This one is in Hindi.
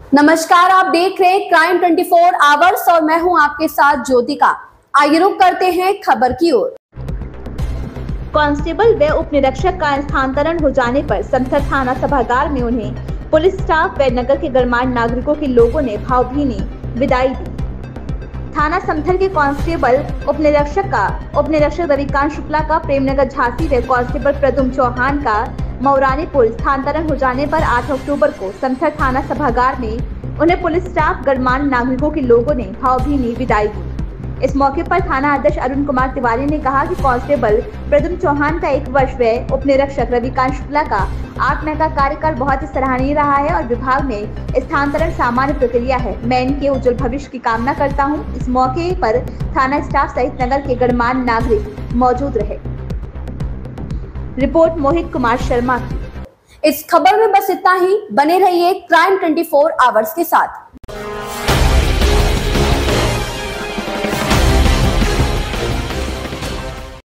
नमस्कार, आप देख रहे हैं क्राइम 24 आवर्स और मैं हूं आपके साथ ज्योतिका। आइए रुक करते हैं खबर की ओर। कांस्टेबल व उप निरीक्षक का स्थानांतरण हो जाने पर समथर थाना सभागार में उन्हें पुलिस स्टाफ व नगर के गणमान्य नागरिकों के लोगों ने भावभीनी विदाई दी। थाना समथर के कांस्टेबल उप निरीक्षक रविकांत शुक्ला का प्रेमनगर झांसी व कांस्टेबल प्रदुम चौहान का मौरानी पुल स्थानांतरण हो जाने पर 8 अक्टूबर को समथर थाना सभागार में उन्हें पुलिस स्टाफ गणमान्य नागरिकों के लोगों ने भावभीनी विदाई दी। इस मौके पर थाना अध्यक्ष अरुण कुमार तिवारी ने कहा कि कांस्टेबल प्रदुम चौहान का 1 वर्ष व उप निरीक्षक रविकांत शुक्ला का 8 माह का कार्यकाल बहुत ही सराहनीय रहा है और विभाग में स्थानांतरण सामान्य प्रक्रिया है। मैं इनके उज्जवल भविष्य की कामना करता हूं। इस मौके पर थाना स्टाफ सहित नगर के गणमान्य नागरिक मौजूद रहे। रिपोर्ट मोहित कुमार शर्मा की। इस खबर में बस इतना ही। बने रहिए क्राइम 24 आवर्स के साथ।